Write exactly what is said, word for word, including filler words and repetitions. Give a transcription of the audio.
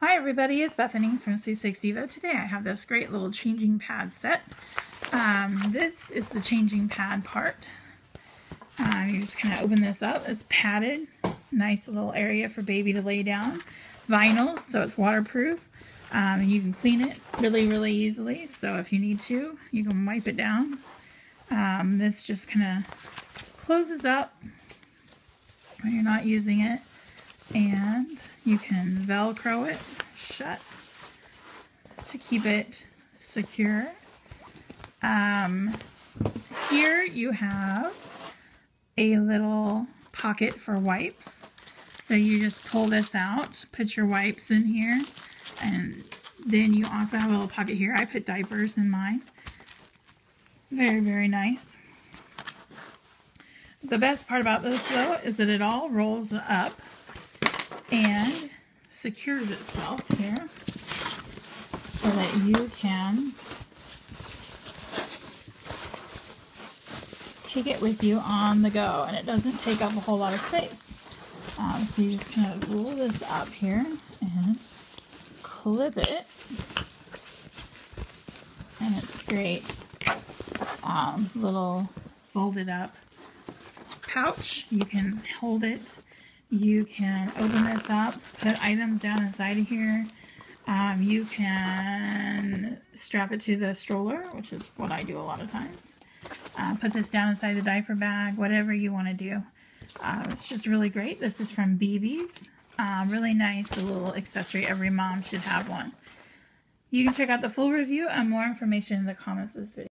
Hi everybody, it's Bethany from Sweepstakes Diva. Today I have this great little changing pad set. Um, this is the changing pad part. Uh, you just kind of open this up. It's padded. Nice little area for baby to lay down. Vinyl, so it's waterproof. Um, you can clean it really, really easily. So if you need to, you can wipe it down. Um, this just kind of closes up when you're not using it. And you can Velcro it shut to keep it secure. Um, here you have a little pocket for wipes. So you just pull this out, put your wipes in here, and then you also have a little pocket here. I put diapers in mine. Very, very nice. The best part about this though is that it all rolls up and secures itself here so that you can take it with you on the go, and it doesn't take up a whole lot of space. Um, so you just kind of roll this up here and clip it, and it's great. Um, little folded up pouch. You can hold it. You can open this up, put items down inside of here. Um, you can strap it to the stroller, which is what I do a lot of times. Uh, put this down inside the diaper bag, whatever you want to do. Uh, it's just really great. This is from Beabies. Uh, really nice, a little accessory. Every mom should have one. You can check out the full review and more information in the comments of this video.